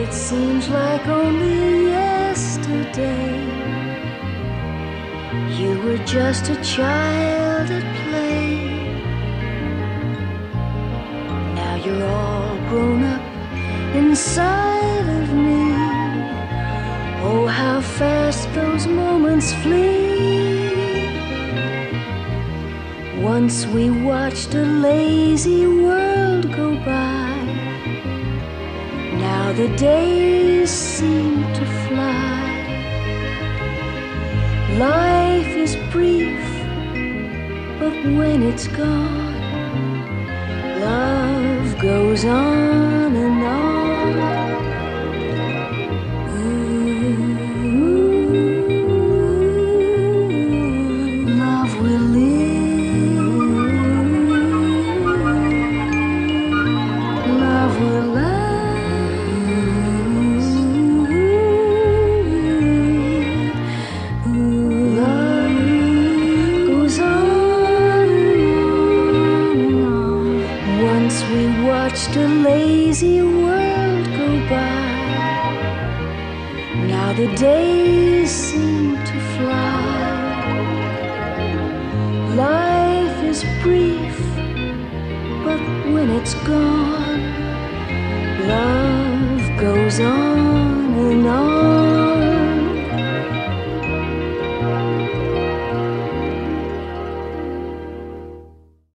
It seems like only yesterday you were just a child at play. Now you're all grown up inside of me. Oh, how fast those moments flee. Once we watched a lazy world go by. Now the days seem to fly. Life is brief, but when it's gone, love goes on and on. Love will live. Love will last. Love goes on and on. Once we watched a lazy world go by. Now the days seem to fly. Life is brief, but when it's gone, love goes on.